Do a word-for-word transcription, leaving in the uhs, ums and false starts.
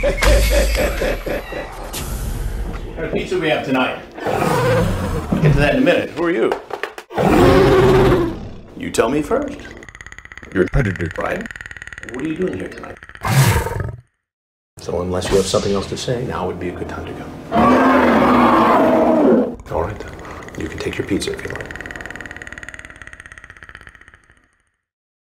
What kind of pizza we have tonight? I'll get to that in a minute. Who are you? You tell me first. You're a predator, right? What are you doing here tonight? So unless you have something else to say, now would be a good time to go. All right, then. You can take your pizza if you like.